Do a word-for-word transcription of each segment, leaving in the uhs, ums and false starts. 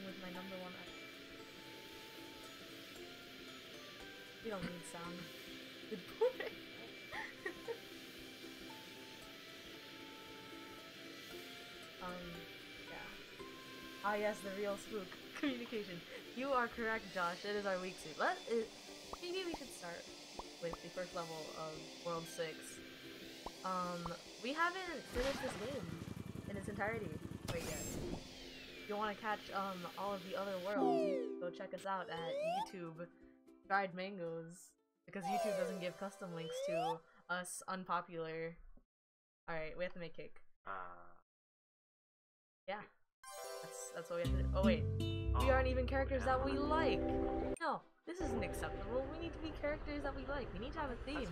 with my number one. We don't need sound. Good boy. um, yeah. Ah yes, the real spook. Communication. You are correct, Josh. It is our weak suit. Let it. Maybe we should start with the first level of World six. Um, we haven't finished this game in its entirety quite yet. If you want to catch um all of the other worlds, you can go check us out at YouTube Dried Mangoes, because YouTube doesn't give custom links to us unpopular. Alright, we have to make cake. Uh. Yeah. That's that's what we have to do. Oh wait. Oh, We aren't even characters yeah. that we like! No, this isn't acceptable. We need to be characters that we like. We need to have a theme.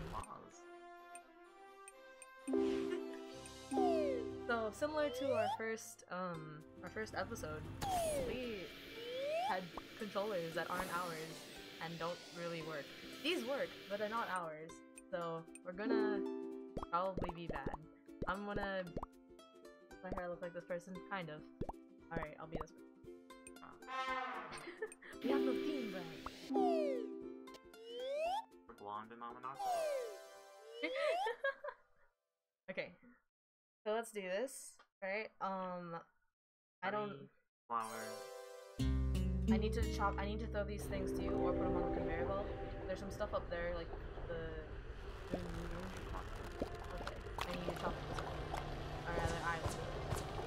So similar to our first um our first episode, we had controllers that aren't ours and don't really work. These work, but they're not ours. So we're gonna probably be bad. I'm gonna my hair look like this person, kind of. Alright, I'll be this person. We have no theme, Brad. Blonde and monoxide. Okay. So let's do this. Alright, um I don't Flowers. I need to chop I need to throw these things to you or put them on the conveyor belt. There's some stuff up there, like the okay. I need to chop this up. Or rather I will do it.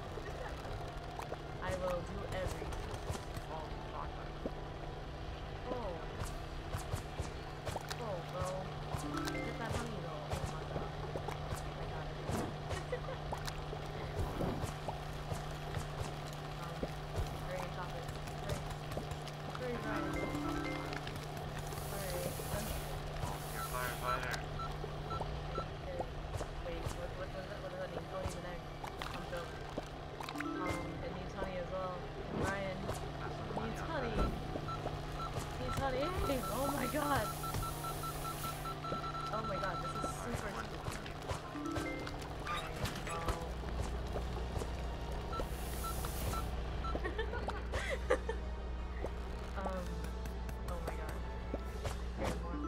I will do everything. Oh, chocolate. Oh. Oh, bro. Get that honey though. Oh my god. I got it. um, hurry, chop it. Hurry. Hurry, Brian. Alright. Oh, you're a firefighter. Wait, what, what, does that, what does that mean? Oh, he's an egg. I'm dope. Um, it needs honey as well. Brian. It needs honey. It needs honey. Oh my god. Oh my god, this is super cute. Alright, well. um, oh my god. Here's more.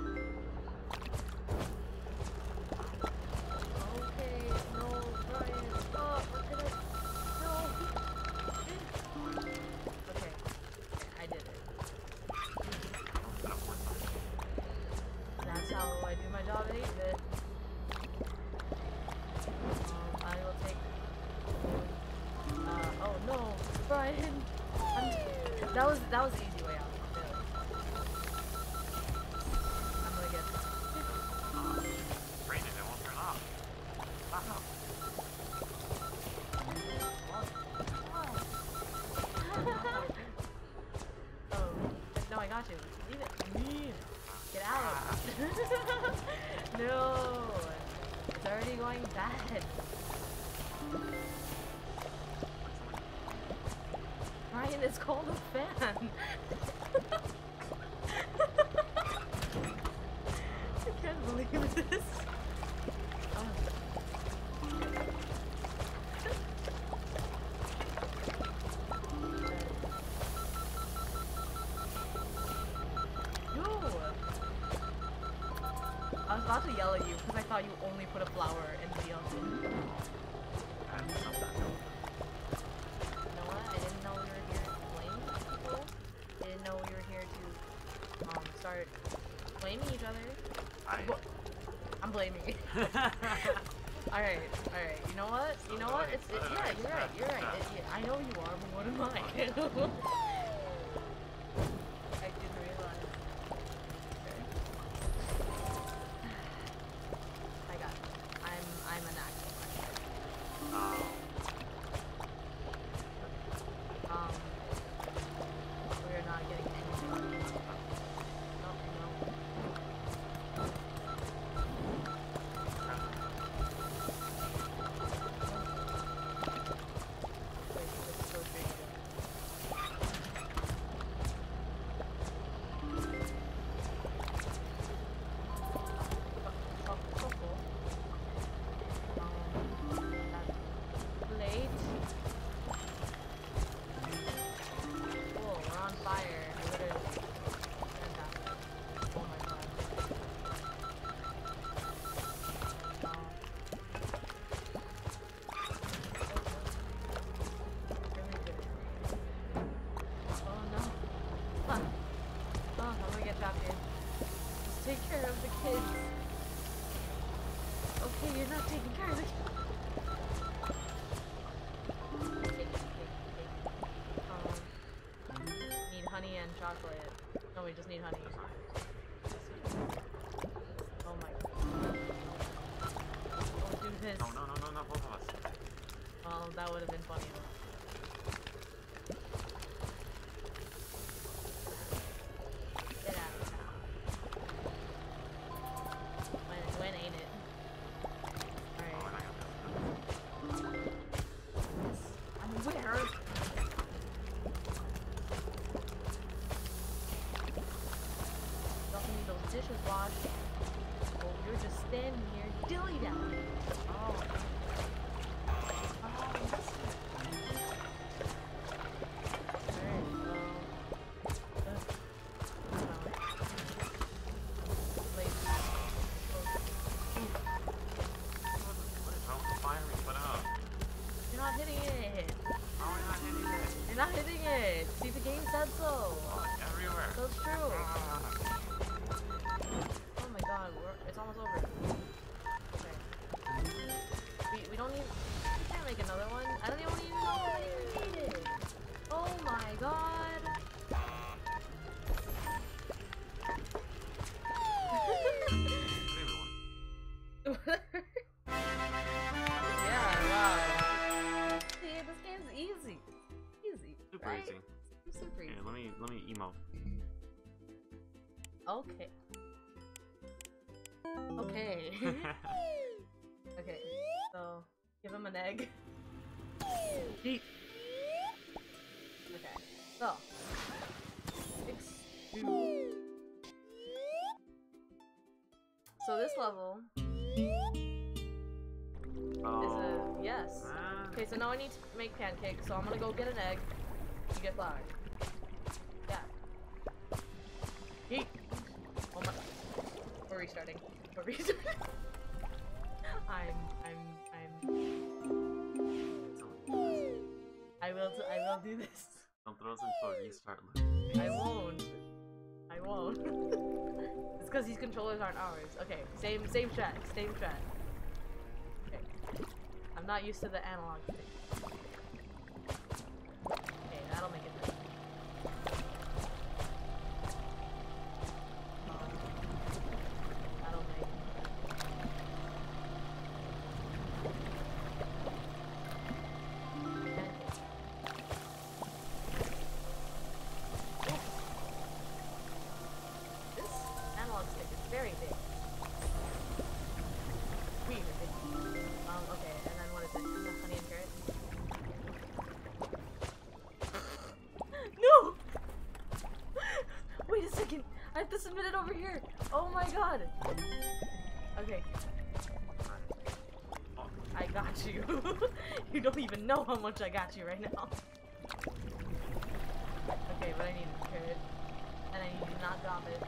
Okay, no, Brian, stop, what did I, no. Okay, I did it. That's how I do my job at eight bit. Um, I will take. Uh, oh no, Brian! I'm, that was that was the easy way out. I'm gonna get. Rated, it won't turn off. Stop. Oh, no, I got you. Leave it. Leave. Get out. No, it's already going bad. Ryan, it's called a fan. I can't believe this. Oh. No. I was about to yell at you because I thought you only put a flower in the oven. You know what? I didn't know we were here to blame people. I didn't know we were here to um start blaming each other. I... I'm blaming you. Alright, alright. You know what? You know what? It's it, yeah, you're right. You're right. It, yeah, I know you are, but what am I? I didn't realize. Okay. I got it. I'm I'm an actual fighter. Oh. Um, we're not getting any money. No, no. Wait, this is so big. taking carrots. Um, need honey and chocolate. No, we just need honey. Oh my god. Oh, do this. No, no, no, no, no, both of us. Well, that would have been funny enough. Get out of town. When, when ain't it? Alright. Oh, and I got this. Yes. I'm where? Don't need those dishes washed. Oh, you're just standing here dilly-dallying. Oh. Oh, that's it. Alright, well. Ugh. No. Late. What is wrong with the fire we put out? You're not hitting it. How are we not hitting it? You're not hitting it. See, the game said so. Oh, everywhere. So it's true. Ah. Oh my god, we're, it's almost over. Okay. We, we don't need... We can't make another one. I don't even know how many we needed. Oh my god. Yeah, wow. See, this game's easy. Easy. Super right? easy. Super easy. Here, let me let me emo. Okay. Okay. Okay. So, give him an egg. Eat. Okay. So. Six, two. So this level Oh. is a yes. Ah. Okay, so now I need to make pancakes, so I'm gonna go get an egg. You get flour. Yeah. Eat. Oh my. We're restarting. We're restarting. I'm. I'm. I'm. I will. T I will do this. Don't throw us into a restart loop. I won't. I won't. It's because these controllers aren't ours. Okay, same same strat. Same strat. Okay. I'm not used to the analog stick. Okay, that'll make it better. Um, that'll make pancakes. This analog stick is very big. Weird big. Um, okay, and then what is it? Honey and carrot? No! Wait a second! I have to submit it over here! Oh my god! Okay, I got you. You don't even know how much I got you right now. Okay, but I need a carrot. And I need to not drop it.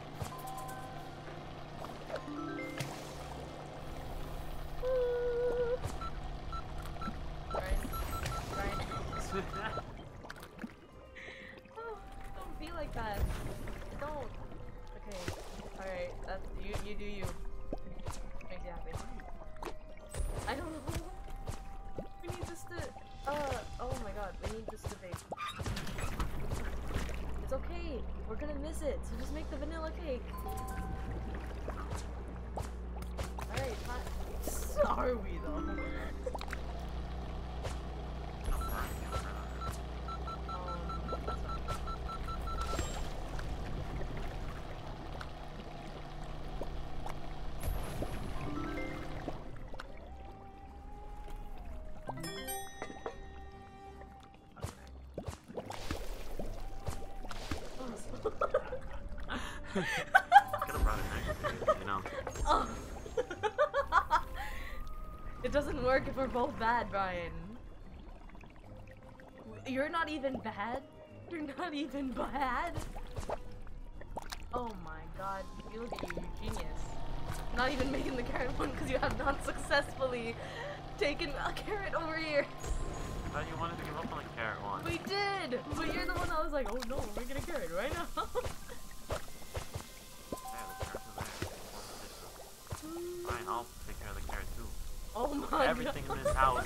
Right? Right? Oh, don't be like that. Don't. Okay. Alright, that's you you do you. Makes you happy. I don't know. We need this to uh oh my god, we need this to bake. It's okay. We're gonna miss it, so just make the vanilla cake. Alright, fine. Are we though? um, that's fine. Could have brought an egg with you, you know. Oh. It doesn't work if we're both bad, Brian. You're not even bad? You're not even bad? Oh my god. You look at you, you genius. Not even making the carrot one because you have not successfully taken a carrot over here. I thought you wanted to give up on the carrot one. We did! But you're the one that was like, oh no, we're making a carrot right now. Yeah, the carrot's over there. Fine, I'll take care of the carrot too. Oh my Everything god. in this house.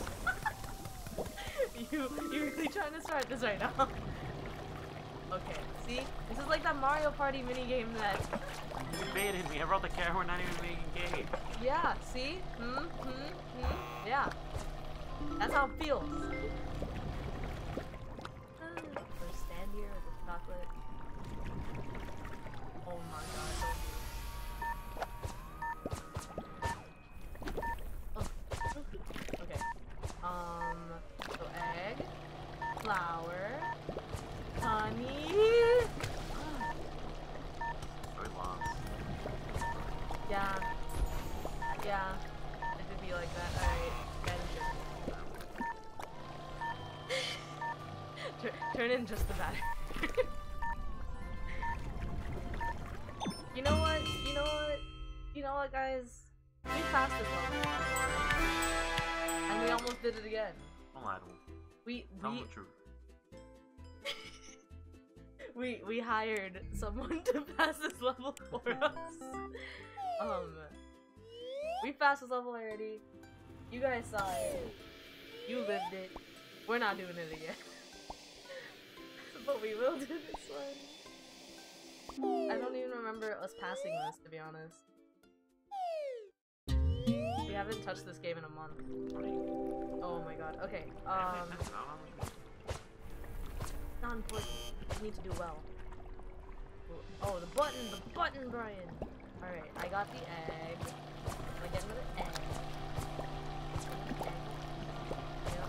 you, you're really trying to start this right now. Okay, see? This is like that Mario Party minigame that... You baited me. I brought the camera. We're not even making game. Yeah, see? Hmm, hmm, hmm. Yeah. That's how it feels. Or stand here with the chocolate. Oh my god, don't you. Oh. Okay. Um, so egg, flour, honey. We lost. Yeah. Yeah. It could be like that. Alright. Turn, turn in just the batter. You know what? You know what? You know what, guys? We passed this level. And we almost did it again. Don't lie to him. We Tell we him the truth. we we hired someone to pass this level for us. Um we passed this level already. You guys saw it. You lived it. We're not doing it again. But we will do this one. I don't even remember us passing this, to be honest. We haven't touched this game in a month. Oh my god. Okay. Um. Not important. We need to do well. Oh, the button, the button, Brian. All right, I got the egg. I get another egg. Egg. Yeah.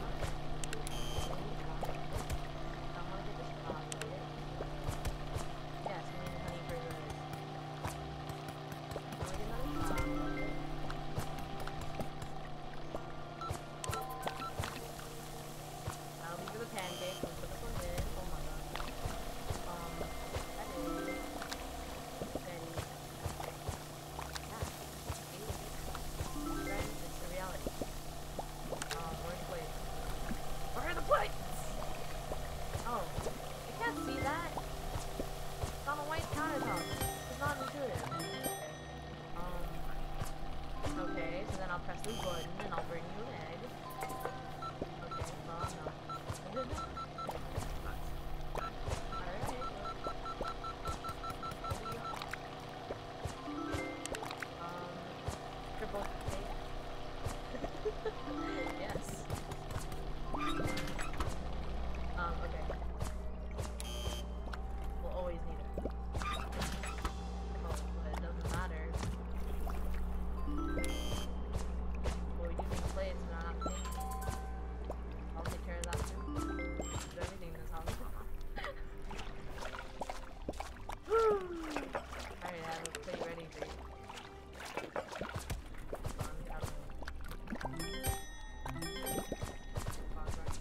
Yes, we need honey for this. Now we get another chocolate. Now these are the pancakes. Let's put this one in. Oh my god. Um, that is ready. Yeah. Friends, it's the reality. Um, where's the plate? Where are the plates? Oh, you can't see that. It's on a white countertop. It's not intuitive. Okay. Um. Okay, so then I'll press this button and I'll bring you an egg. Okay, well, no. Alright. Um, triple cake. Yes. Um, okay. We'll always need it. Oh, but it doesn't matter. Well, we do need plates, and I have to take. I'll take care of that too. Do everything in this house. Alright, I have a plate ready for you. Come on, out of the way. Come on, Brian.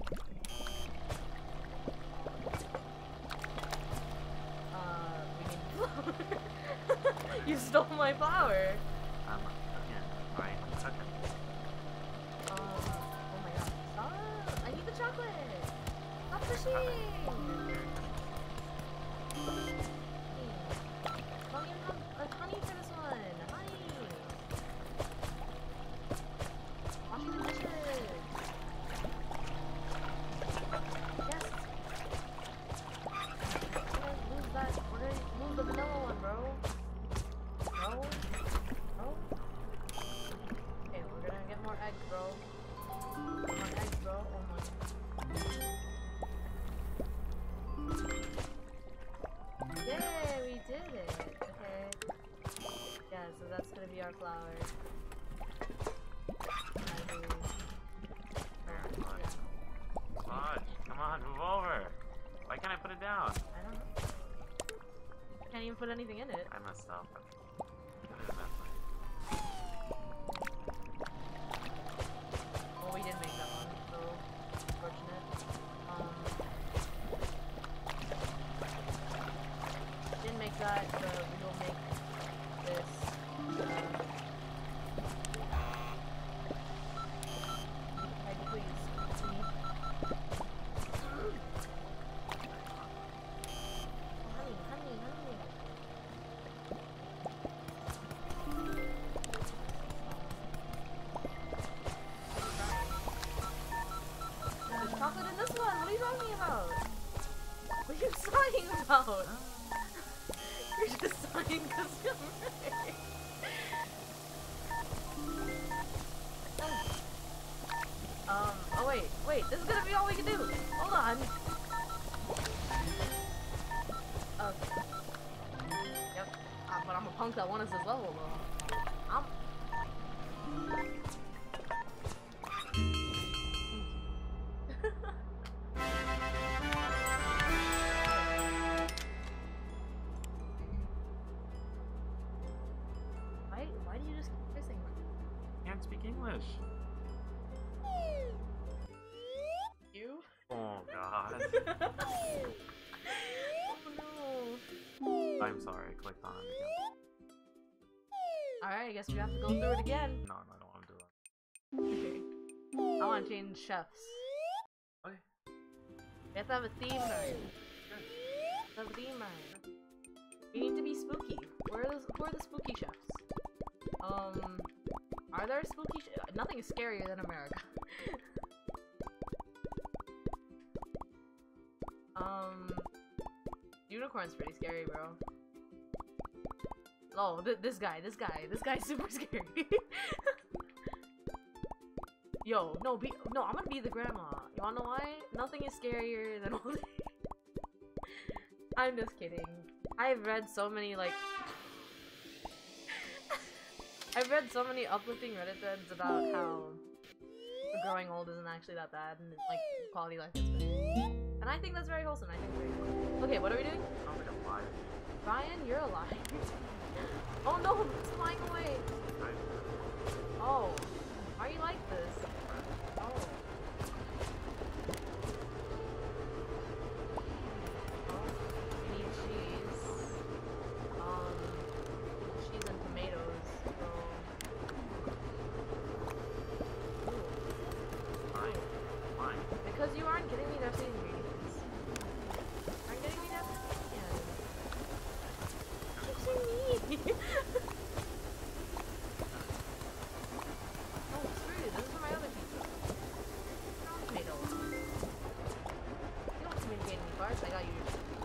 Uh, we need flour. You stole my flour. I'm again. Alright, I'm cooking. Um, oh my god. Stop! I need the chocolate! Stop pushing! Honey. Don't even have uh, honey for this one! Honey! Washing the dishes! Yes! We're gonna lose that. We're gonna lose the vanilla one, bro. Bro? Bro? Okay, we're gonna get more eggs, bro. More eggs, bro. Oh my. Yeah, we did it. Okay. Yeah, so that's gonna be our flour. I believe. Or, yeah. Fudge, come on, move over. Why can't I put it down? I don't know. Can't even put anything in it. I messed up. I did it that way. Well, we didn't make that one, so unfortunate. Um, didn't make that, but we will make this. Uh, egg, please. Please. Oh, honey, honey, honey. you talking about? What are you sighing about? You're just sighing because you're right. Um, oh wait, wait, this is gonna be all we can do! Hold on! Okay. Yep. Uh, but I'm a punk that wants this level though. I'm... why, why do you just keep kissing me? Can't speak English. You? Oh god. Oh no. I'm sorry, I clicked on it again. Alright, I guess we have to go through it again. No, no, I don't want to do that. Okay. I want to change chefs. Okay. We have to have a theme night. Let's have a theme night. We need to be spooky. Where are, those, who are the spooky chefs? Um, are there spooky ch- Nothing is scarier than America. um, Unicorn's pretty scary, bro. Oh, th this guy, this guy, this guy's super scary. Yo, no, be no, I'm gonna be the grandma. You wanna know why? Nothing is scarier than old age. I'm just kidding. I've read so many, like... I've read so many uplifting Reddit threads about how growing old isn't actually that bad, and, like, quality of life is better. And I think that's very wholesome, I think it's very cool. Okay, what are we doing? Sounds like a lie. Ryan, you're alive. Oh no, it's flying away! Oh, why are you like this? Oh. Oh, we need cheese. Um, cheese and tomatoes. So. Fine. Fine. Because you aren't getting me their same ingredients. Aren't getting me that ingredients. What do you mean? Oh, screw you. This is for my other pizza. No tomatoes. You don't communicate any parts. I got you.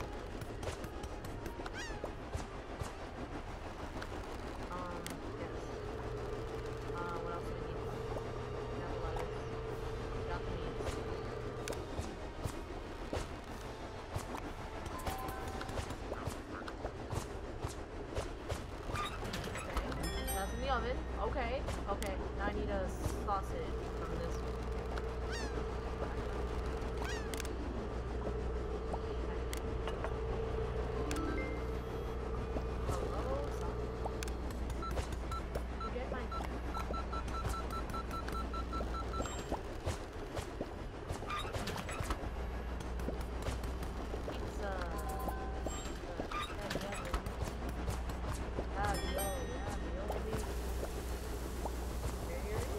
Um, yes. Uh, what else do we need? We got the lettuce. We got the meats. That's in the oven. Okay. Okay. Now I need a sausage from this one. Hello, sausage. You get my pizza. Ravioli, ravioli. There you're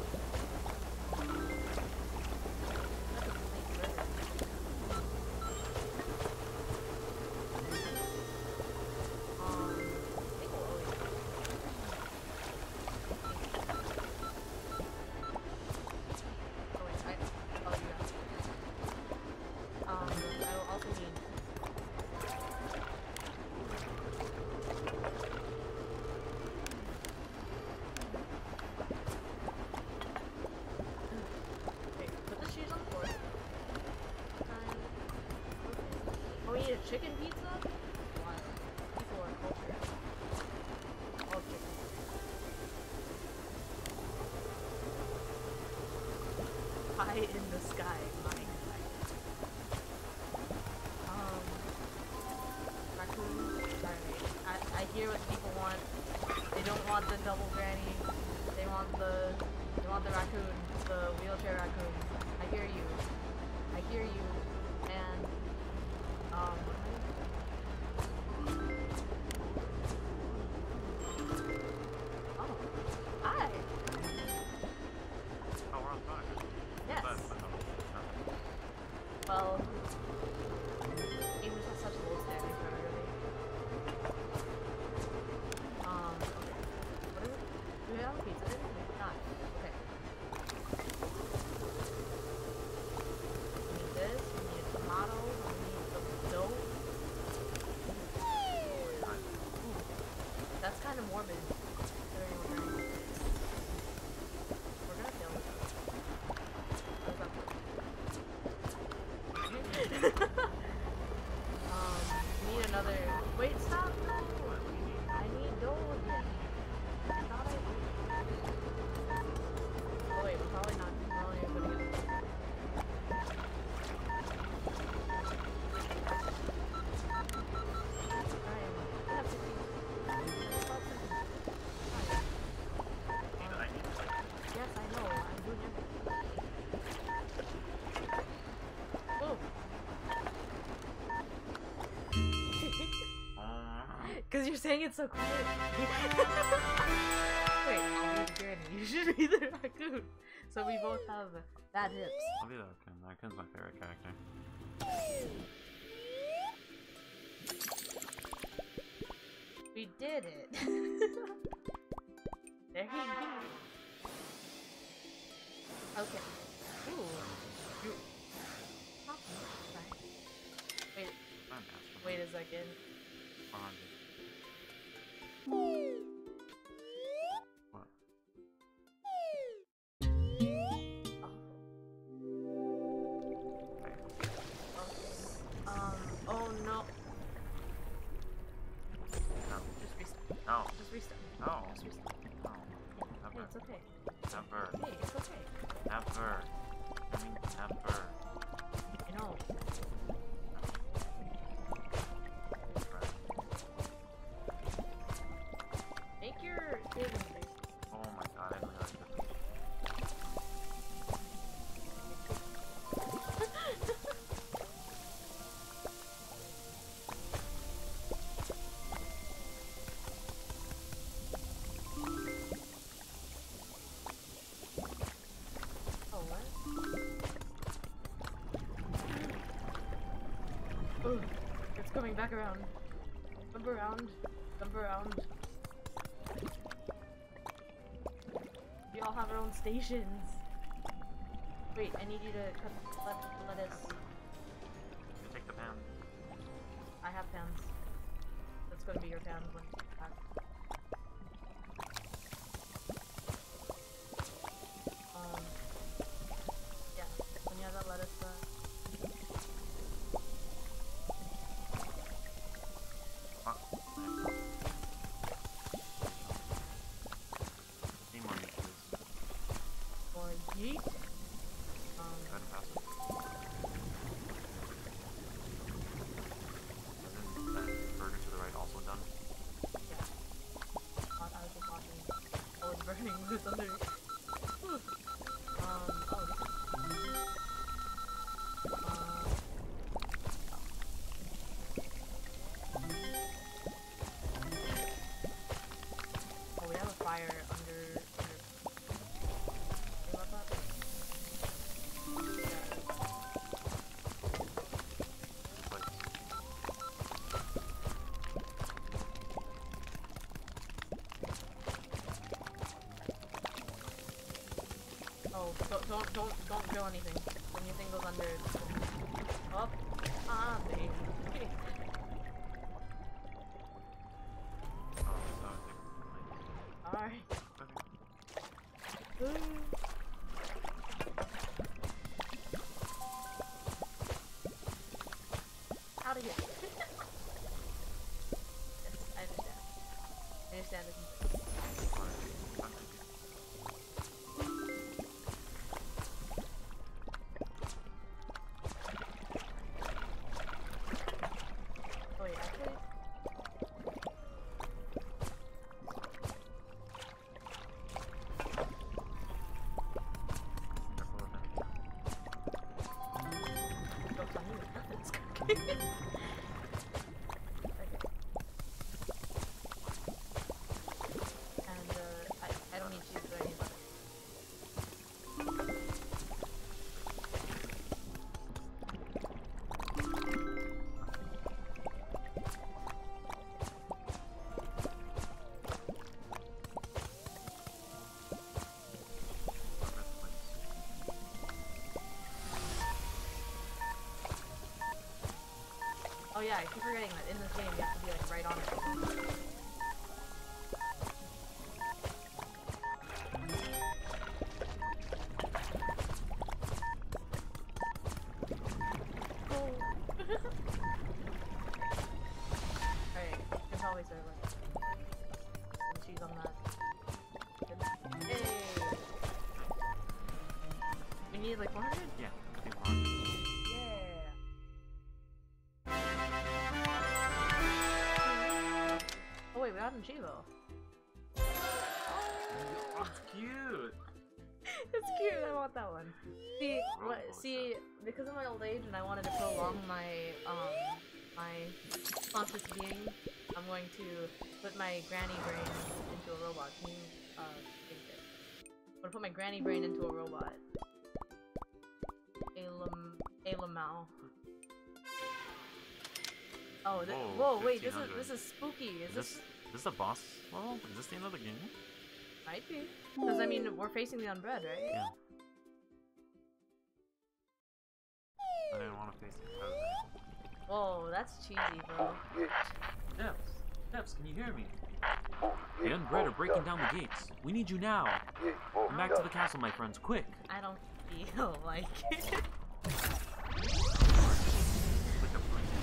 chicken pizza? Wild. People are cultured. All chicken. High in the sky, mine. Um, raccoon. Alright. I, I hear what people want. They don't want the double granny. They want the, they want the raccoon, the wheelchair raccoon. I hear you. I hear you. And, um, oh, hi. Oh, we're on fire. Yes. But, but no, no. Well, English has such low standing for everybody. Um, okay. What is it? Do we have a pizza? Didn't we? Not. Okay. We need this. We need um, need another. Wait, stop! No! I need gold. I thought I did. Oh wait, we're probably not. We're only gonna get. Alright, I have fifteen. Yes, I know. I'm doing everything. Oh! Because you're saying it so quiet. Wait, I'll be the granny. You should be the raccoon. So we both have bad hips. I'll be the raccoon. The raccoon's my favorite character. We did it. There you go. Okay. Ooh. You. Oh, sorry. Wait. Wait a second. four hundred. What? Oh. Um. Oh no. No. Just restart. No. Just restart. No. Just restart. No. Hey, Never. it's okay. Never. Hey, it's okay. Never. I mean, never. I know. Make your saving space. Oh my god, I didn't realize that. Oh, what? Ugh, it's coming back around. Jump around. Jump around. We all have our own stations. Wait, I need you to cut let, let us. You take the pan. I have pans. That's gonna be your pans when you come back. Um, yeah, when you have that lettuce, uh, Oh, nice. Need more uses. or yeet. Go Um, ahead and pass it. Isn't that burger to the right also done? yeah. I was just watching. Oh, it's burning. It's under. Whew. Um, oh, this is. Uh, oh, we have a fire under. under. You love that? Yeah. But Oh, don't, don't, don't, don't do anything. When your thing goes under, it's up. Ah, baby. oh, so I think Alright. okay. Out of here. Yes, I understand. I understand this. Oh wait, actually. Don't tell me that it's cooking. Okay. And uh, I, I don't need cheese, but I need butter. Oh yeah, I keep forgetting that in this game you have to be like right on it. Oh. Alright, you can probably serve like some cheese on that. Hey! We need like four hundred? Yeah, I think we're on. Yeah! Oh wait, we got an Chivo. Oh, it's cute! It's cute, I want that one. See, what, see, because of my old age and I wanted to prolong my, um, my conscious being, I'm going to put my granny brain into a robot. Can you, uh, think it? I'm gonna put my granny brain into a robot. Alam, Alamau. Oh, th Whoa, whoa, wait, this is, this is spooky. Is Is this, this, this is a boss level? Is this the end of the game? might be. Because, I mean, we're facing the unbread, right? Yeah. I didn't want to face it. That was Whoa, that's cheesy, bro. Steps! Steps, can you hear me? The unbread are breaking down the gates. We need you now. Come back to the castle, my friends, quick. I don't feel like it. Like a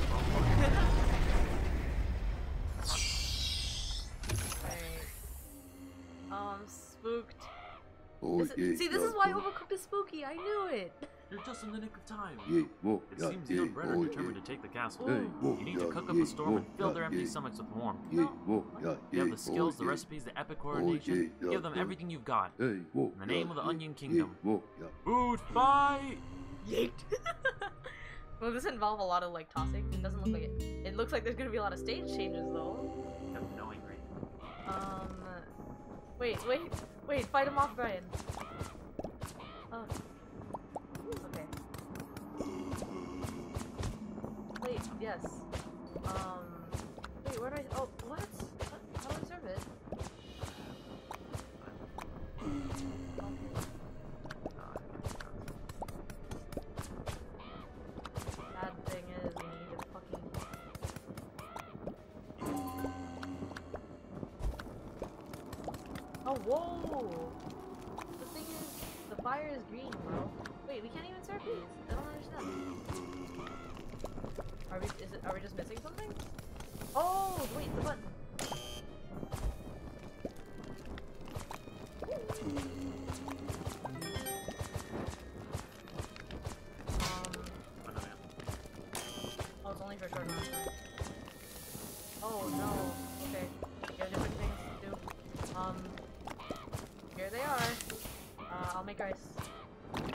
Alright. Um, spooked. Oh, This- yeah, see, this yeah, is why yeah. Overcooked is spooky. I knew it. You're just in the nick of time. Yeah, whoa, It yeah, seems the yeah, unbread are oh, determined yeah. to take the castle. Hey, whoa, You need to yeah, cook up yeah, a storm whoa, and fill yeah, their empty yeah. stomachs with warmth. Yeah, whoa, yeah, You yeah, have the skills, oh, the yeah. recipes, the epic coordination. yeah, yeah, Give them yeah. everything you've got. Hey, whoa, In the name yeah, of the yeah, Onion yeah, Kingdom. whoa, yeah. Food fight! Yeet. Will this involve a lot of like tossing? It doesn't look like it. It looks like there's gonna be a lot of stage changes though. Have no angry. Um, wait, wait, wait! Fight him off, Brian. Oh. Okay. Wait, yes. Um, wait, where do I? Oh, what? What? How do I serve it? Bad thing is, we need a fucking. Oh, whoa! The thing is, the fire is green, bro. Wait, we can't even serve these. I don't understand. Are we? Is it? Are we just missing something? Oh, wait, the button. Um. Oh, it's only for a short amount of time. Oh no. Okay. We have different things to do. Um. Here they are. Uh, I'll make rice. And,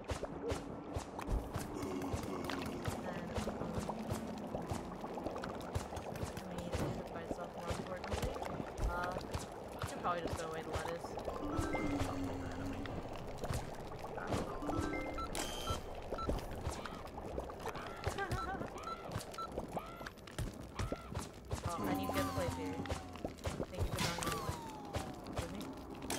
um, I need to by itself more importantly. Uh, I should probably just throw away the lettuce. Oh, I need to get the place here. Thank you for drawing me away. Excuse me?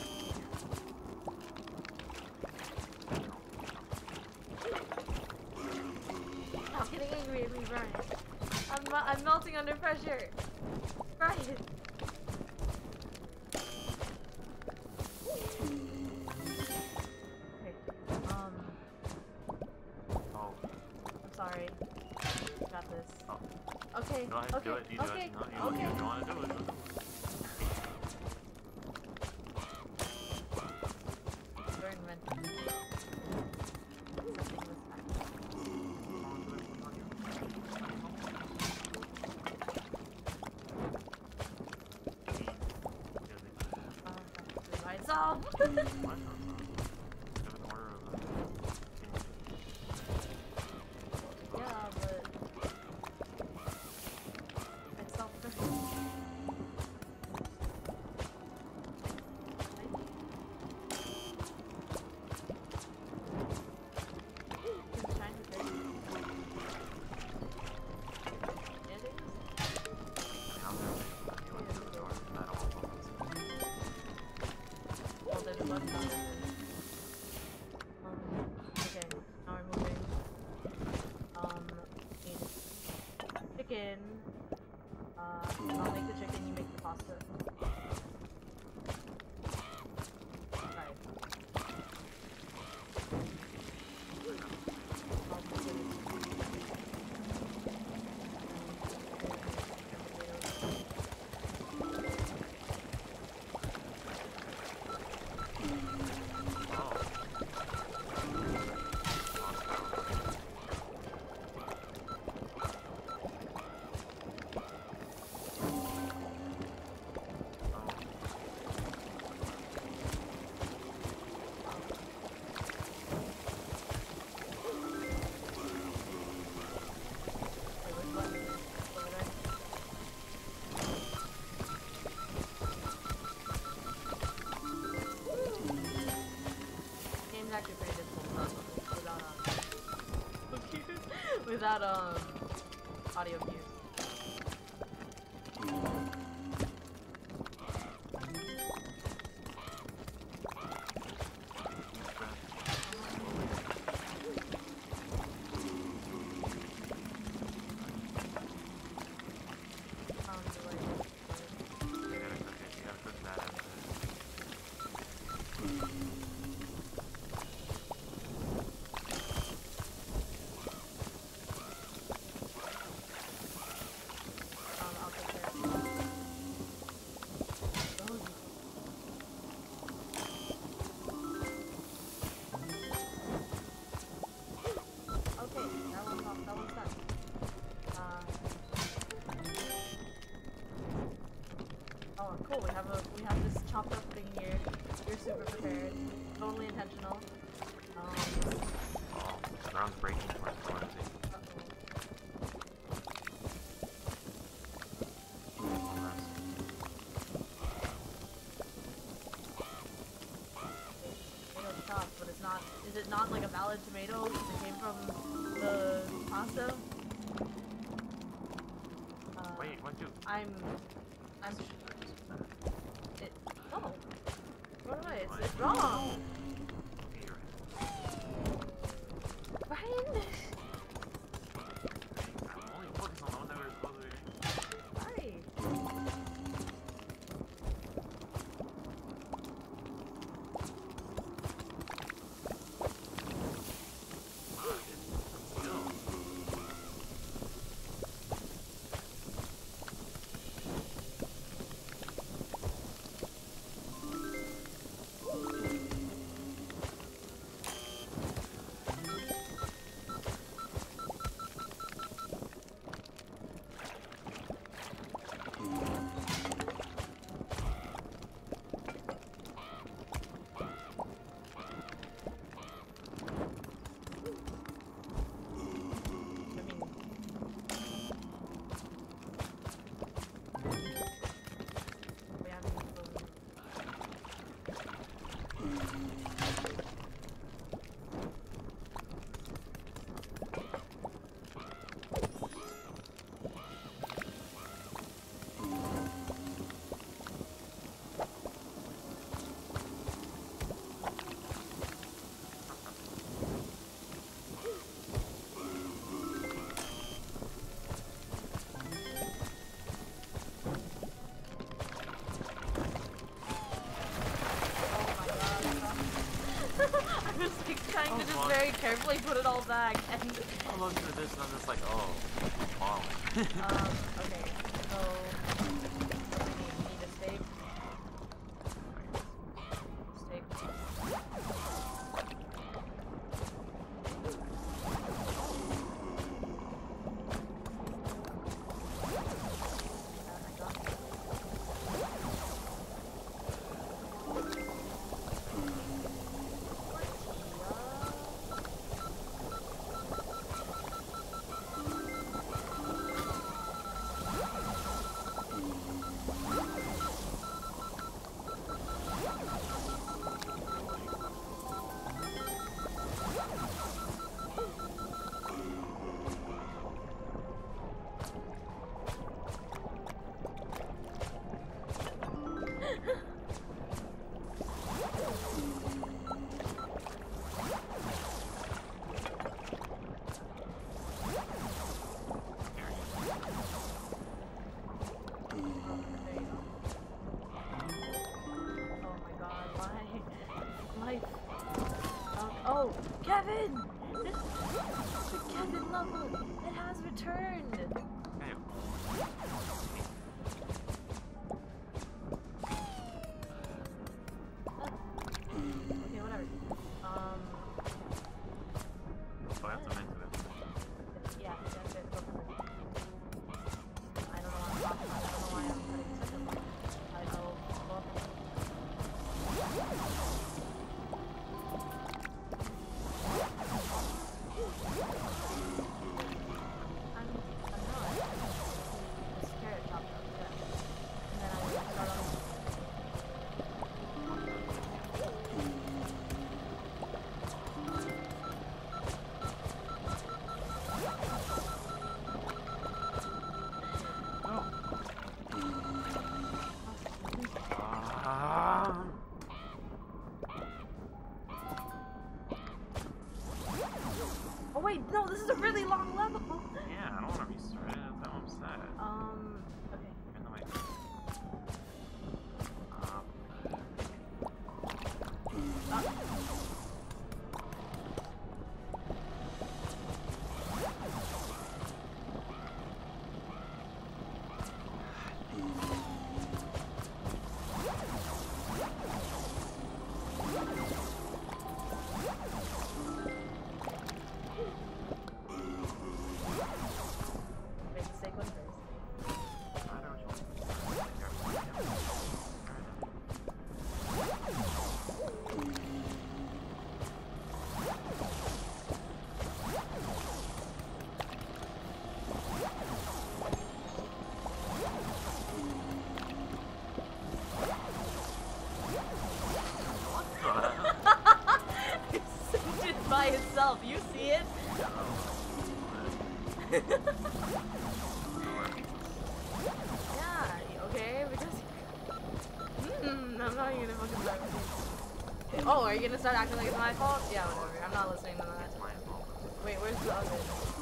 Stop getting angry at me, Brian. I'm, me- I'm melting under pressure. Brian. Okay. Um. Oh, I'm sorry. Got this. oh. Okay. Go ahead, okay. do it. You okay. do it. You, know, you, okay. you, you want to do it. Your invention. Something was back. Uh, by itself. Yeah, but itself first. Oh, there's a button on it. Um, okay, now we're moving. Um, need chicken. Uh, I'll make the chicken, you make the pasta. Right. I'll make it. Without, um, audio cues. Cool, we have a we have this chopped up thing here. You're super prepared. Totally intentional. Um Oh, the ground's breaking for us, honestly. Tomato chopped, but it's not is it not like a valid tomato because it came from the pasta? Uh, Wait, what do I'm I'm It, oh, what am I? It's, it's wrong. Brian. I'm only focused on the one that we're supposed to be doing. Sorry. Trying to just very carefully put it all back, and I'm looking at this and I'm just like, oh, wow. um, okay, so what do we need? We need a steak. Steak. Oh, Kevin! The Kevin level! It has returned! Hey. Okay, whatever. Um... Oh, I have to mention it. Yeah, that's it. Go for it. I don't know what I'm talking about. I don't know why I'm putting second one. I know. Well, I'm, I'm not. No, this is a really long level. Yeah, I don't want to restart it. That's how I'm sad. Um, okay. Even though I... Uh, Uh. Make the steak one first. I don't know. It's just by itself. You see it? Yeah, okay, because... Mm, I'm not even gonna fucking start with you. Oh, are you gonna start acting like it's my fault? Yeah, whatever. I'm not listening to that. It's my fault. Wait, where's the oven?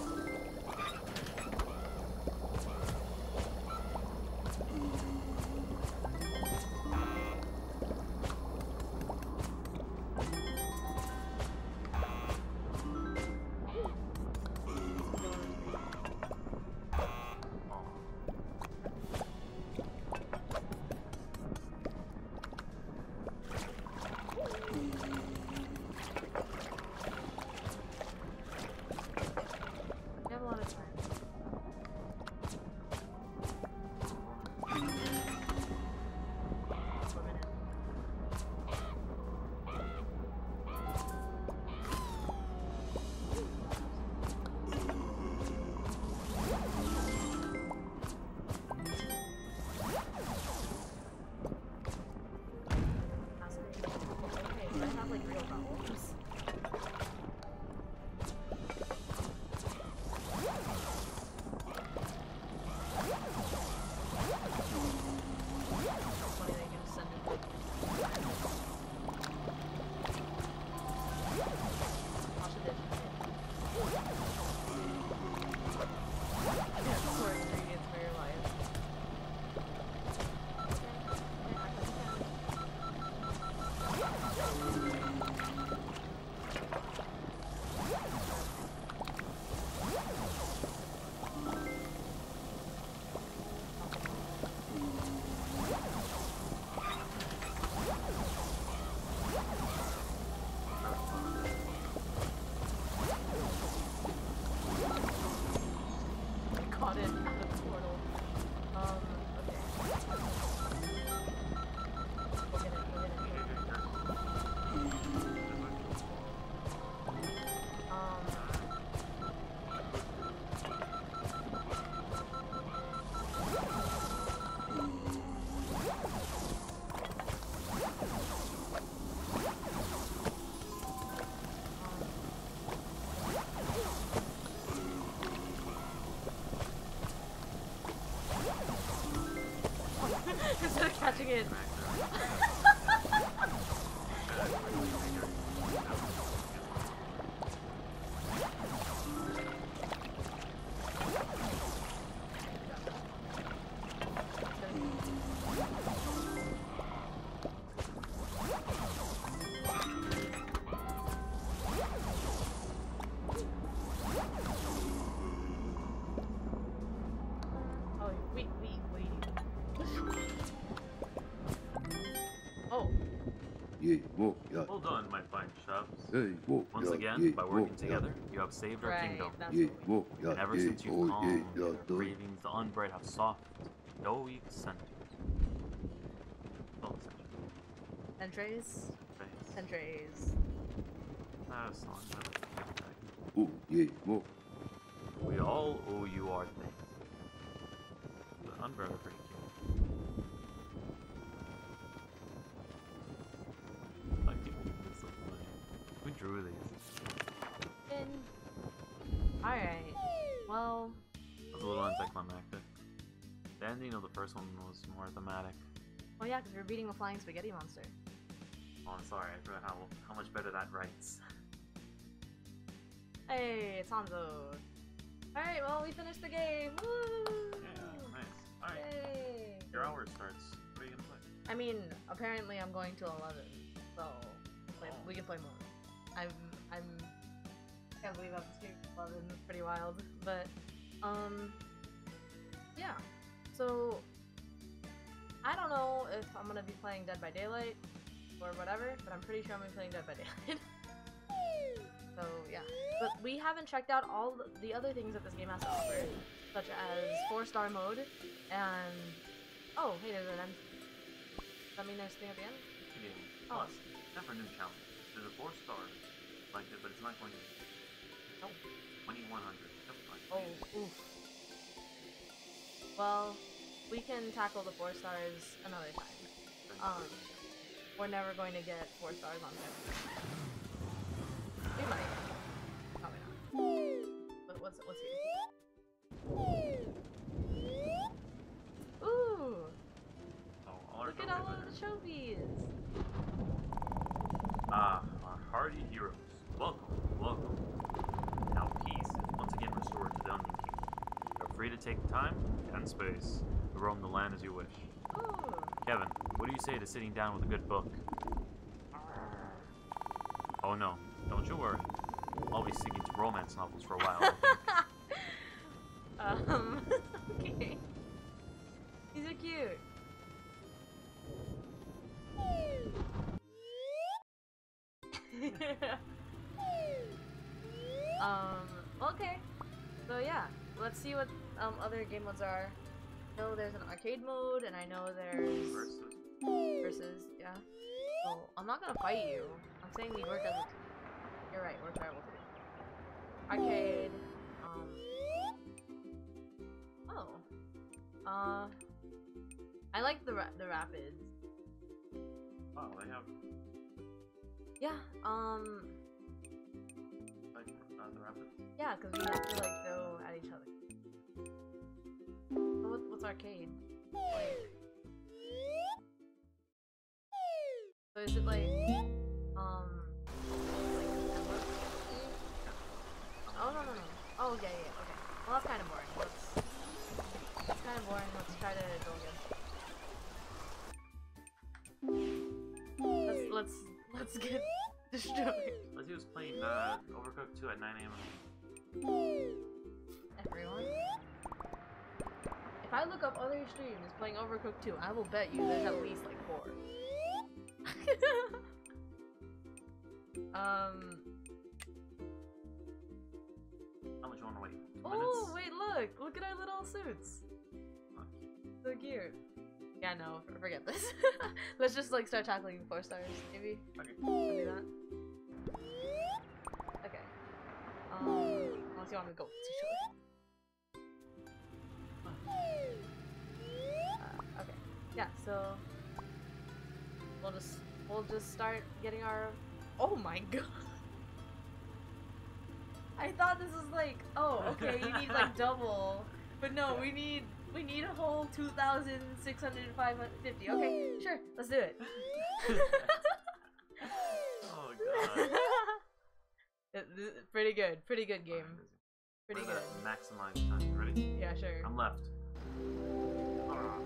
You have a lot of time. Four minutes. Ask me. Okay, so I have like real problems. Funny that you can send it like wash the dish. Yeah, core ingredients for your life. Okay, okay, I caught it out of the portal. Um, okay. Go get it, go get it. Um. Instead of catching it. Oh, wait, wait, wait. Oh, Yeah, whoa, yeah. Well done, my fine chefs. Hey, whoa, Once yeah, again, yeah, by whoa, working yeah. together, you have saved our right, kingdom. that's Yeah, what we whoa, yeah, And ever yeah, since you've oh, calmed yeah, their yeah, duh. cravings, the unbred have softened. No weak sentence. Well, essentially. Entrees? Face. Entrees. Not a song, but Oh, yeah, whoa. we all owe you our thanks. The unbred are pretty cute. Like, it's so funny. Who drew these? In. Alright. Well. It was a little anticlimactic. The ending of the first one was more thematic. Well, yeah, because we're beating the flying spaghetti monster. Oh, I'm sorry, I forgot how, how much better that writes. Hey, it's Hanzo. Alright, well, we finished the game. Woo! Yeah, nice. Alright. Yay! Your hour starts. What are you gonna play? I mean, apparently I'm going till eleven, so play, Oh. we can play more. I'm, I'm, I can't believe I'm streaming till eleven, it's pretty wild, but, um, yeah, so, I don't know if I'm gonna be playing Dead by Daylight, or whatever, but I'm pretty sure I'm gonna be playing Dead by Daylight. So, yeah, but we haven't checked out all the other things that this game has to offer, such as four star mode, and, oh, hey, there's an end. Does that mean there's a thing at the end? Game. Oh. Plus, time for a new challenge. There's a four star like it, but it's not going to be. Oh. twenty-one hundred. Yep, fine. Oh, oof. Well, we can tackle the four stars another time. Um, we're never going to get four stars on him. We might. Probably not. But what's what's here? Ooh! Oh, all our Look at all trophies of the trophies! Ah, our hardy heroes. Welcome, welcome. Now peace is once again restored to the Onion Kingdom. You're free to take time and space to roam the land as you wish. Ooh! Kevin, what do you say to sitting down with a good book? Oh no, don't you worry. I'll be sticking to romance novels for a while, I think. um, okay. These are cute. um, okay. So yeah, let's see what um other game modes are. I know there's an arcade mode, and I know there's Versus. versus, yeah. So I'm not gonna fight you. I'm saying we work as a team. You're right, we're tribal team. Arcade. Um. Oh. Uh. I like the ra the rapids. Wow, they have Yeah. Um. like uh, the rapids. Yeah, because we have to like go at each other. So what, what's arcade? Like. So is it like um. Like similar? Oh no no no. Oh yeah yeah okay. Well that's kind of boring. Let's. That's kind of boring. Let's try to go again. Let's let's let's get destroyed. Let's use playing uh, Overcooked two at nine A M Everyone. If I look up other streams playing Overcooked two, I will bet you there's at least like four. um. How much you want to wait? Two Oh minutes? wait, look! Look at our little suits. So cute. Yeah, no, f- forget this. Let's just like start tackling four stars, maybe. Okay. Wanna do that? Okay. Um, unless you want me to go with each other. Uh, okay. Yeah. So we'll just we'll just start getting our. Oh my god! I thought this was like, oh, okay, you need like double, but no, we need we need a whole two thousand six hundred five hundred fifty. Okay, sure, let's do it. Oh god. It- it- pretty good, pretty good game. Pretty We're good. gonna maximize time. Ready? Yeah, sure. I'm left. Ah.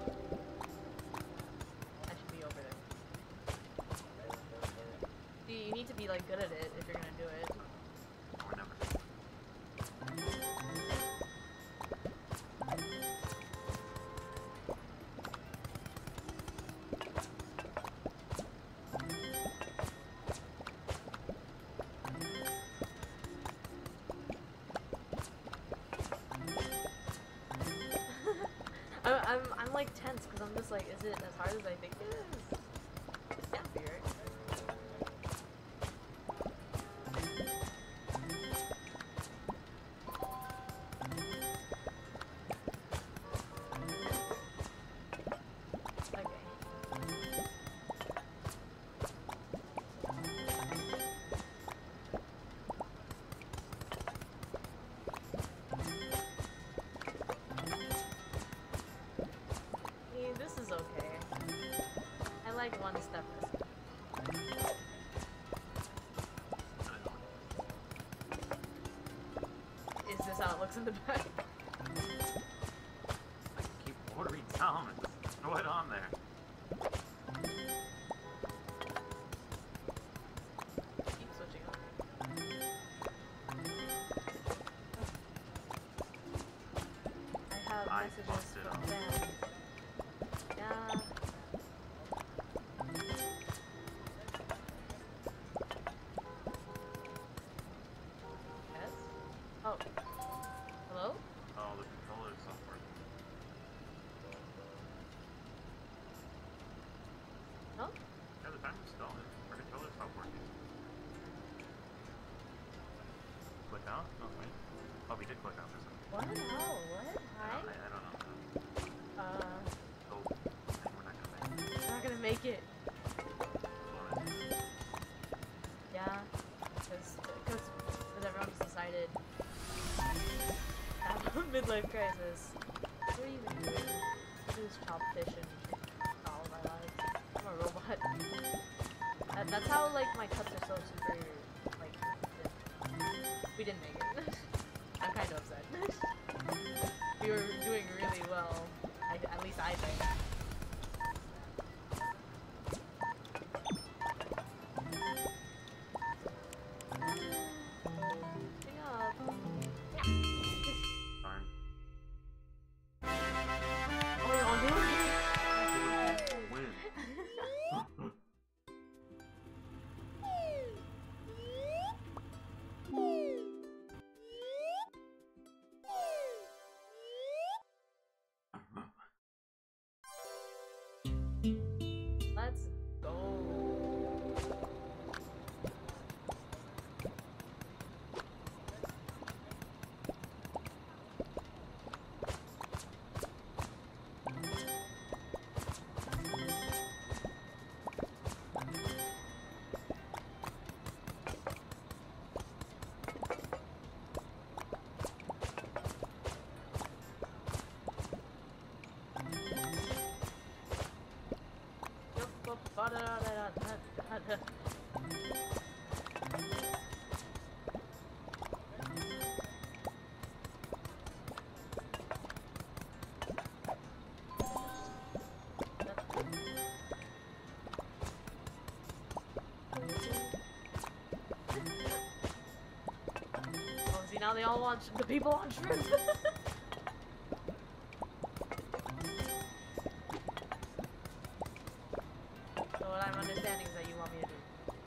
I should be over there. See, you need to be like good at it if you're gonna do it. Or never. I'm, I'm, I'm like tense because I'm just like, is it as hard as I think it is? It can't be, right? Okay. I mean, this is okay. I Is this how it looks in the back? I can keep watering down and just throw it on there. Keep switching on. I have I messages fucked it from up. them. Yeah. Yes? Oh. Hello? Oh, the controller stopped working. No? Yeah, the timer's still on. Our controller stopped working. Click out? No, right? Oh, we did click out for a second. What? How? What? Hi? I, I don't know. Uh, So, we're not gonna make it. we're not gonna make it. Well, Yeah. Because everyone just decided to have a midlife crisis. What are you even doing? I do is chop fish and all of my lives. I'm a robot. That, that's how, like, my cuts are so super, like, we didn't make it. I'm kind of upset. We were doing really well. I, at least I think. Hang up. darn. Oh, you're on doing Win. Let's go. Oh, see, now they all want sh- the people want shrimp. So what I'm understanding is that you want me to do.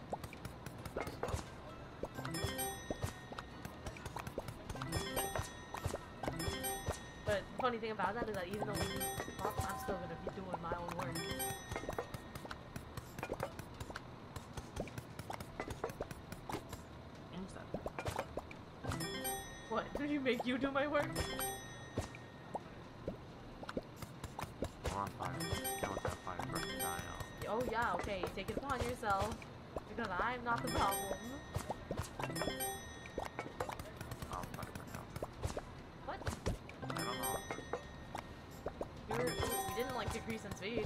But the funny thing about that is that even though we talk, I'm still gonna be doing my own work. Change that. What? Did you make you do my work? We're on fire. Can't let that fire burn and die out. Oh yeah, okay, take it upon yourself. Because I'm not the problem. Oh, fire burned out. What? I don't know. We were, we didn't like decrease in speed.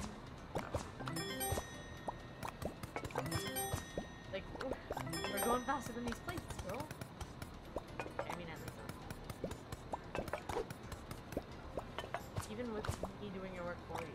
Like, we're going faster than these plates, bro. I mean, at least not. Even with me doing your work for you.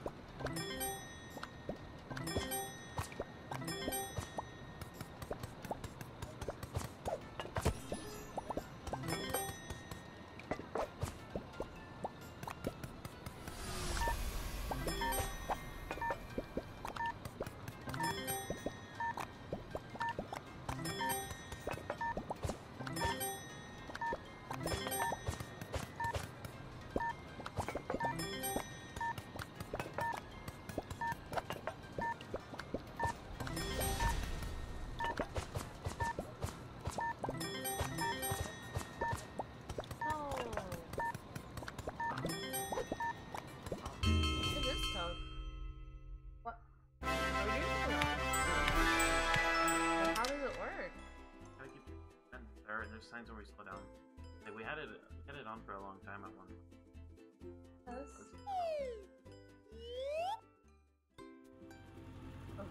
there's signs where we slow down. Like we had it, we had it on for a long time at one point. Yes. Oh.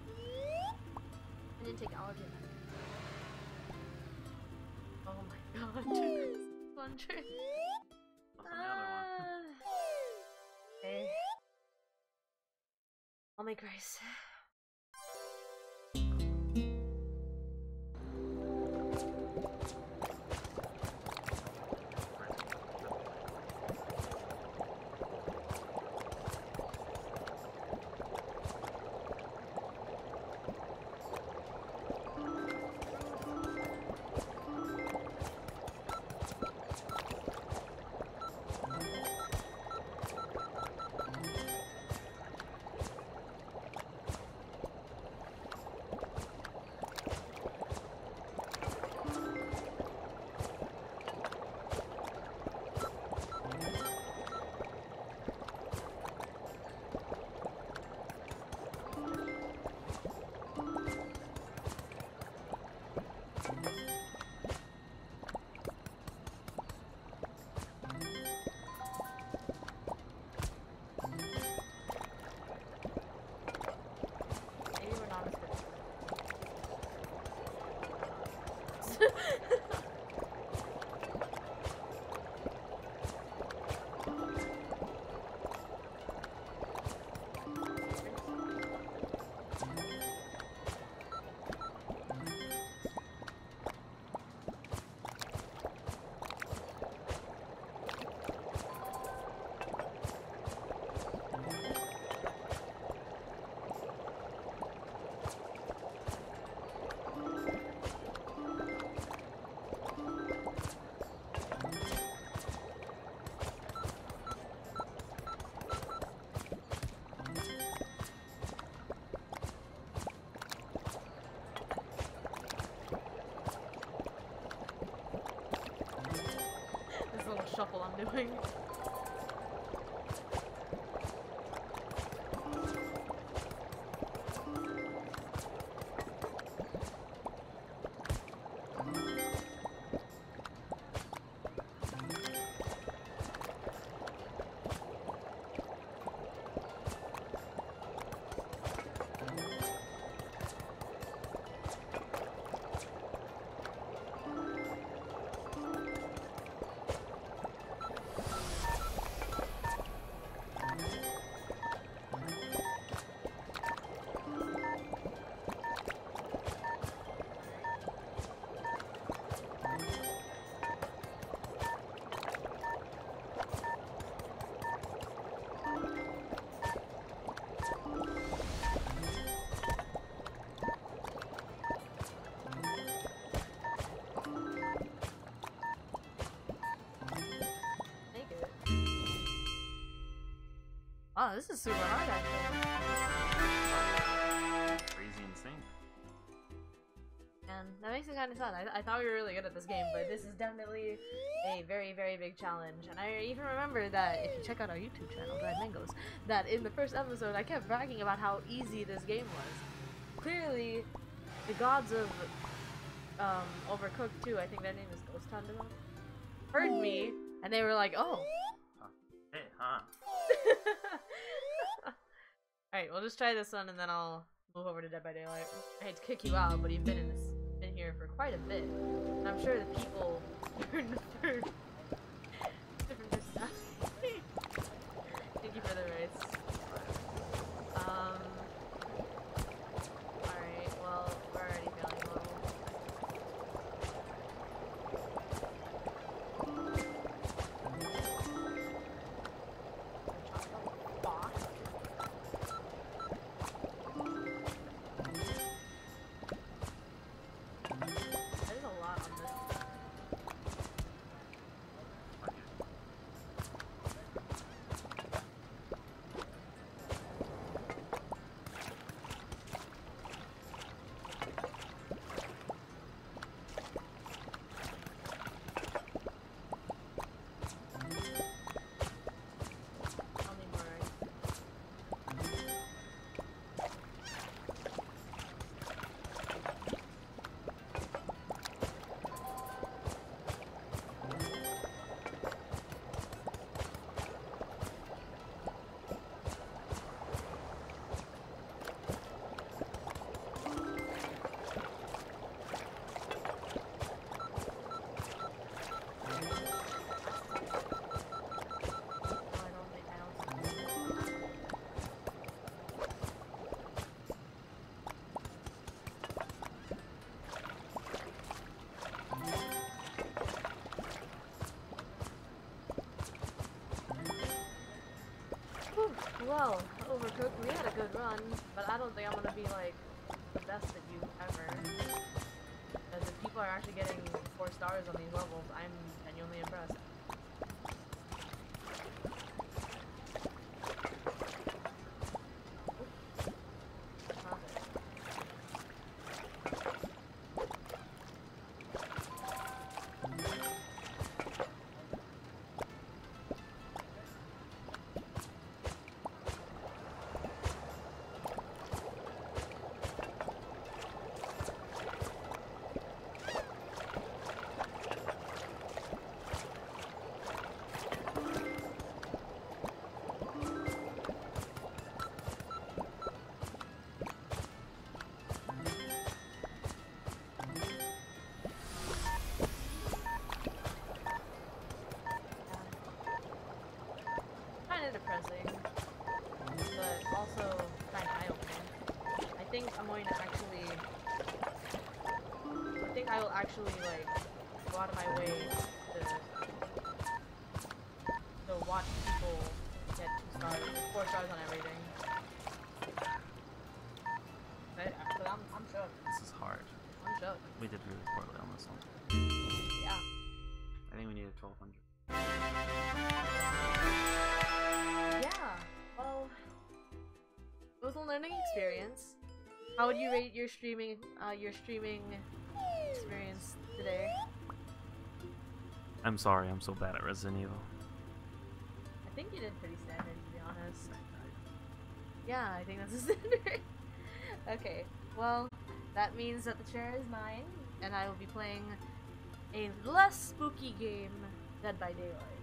I didn't take allergen. Oh my god. hundred. hundred. What's on the other one? Okay. I'll make rice. Maybe we're not as good. This little shuffle I'm doing. Make it. Wow, this is super hard actually. Crazy insane. And that makes me kind of sad. I, I thought we were really good at this game, but this is definitely a very, very big challenge. And I even remember that if you check out our YouTube channel, Dried Mangoes, that in the first episode I kept bragging about how easy this game was. Clearly, the gods of um, Overcooked too, I think their name is Ghost Tandem, heard me, and they were like, oh. Hey, huh? Alright, we'll just try this one and then I'll move over to Dead by Daylight. I hate to kick you out, but you've been in this, been here for quite a bit. And I'm sure the people yearn for different personalities. Thank you for the race. Um. Alright, well, we're already feeling low. That is a lot on this. well, Overcooked, we had a good run, but I don't think I'm gonna be like the best at you ever. Because if people are actually getting four stars on these levels, I'm genuinely impressed. Depressing, but also kind of eye-opening. I think I'm going to actually, I think I will actually like go out of my way to to watch people get two stars, four stars on everything. But, but I'm I'm shook. This is hard. I'm shook. We did really poorly on this one. Yeah. I think we needed twelve hundred. Yeah, well, it was a learning experience. How would you rate your streaming, uh, your streaming experience today? I'm sorry, I'm so bad at Resident Evil. I think you did pretty standard, to be honest. Yeah, I think that's a standard. Okay, well, that means that the chair is mine, and I will be playing a less spooky game, Dead by Daylight.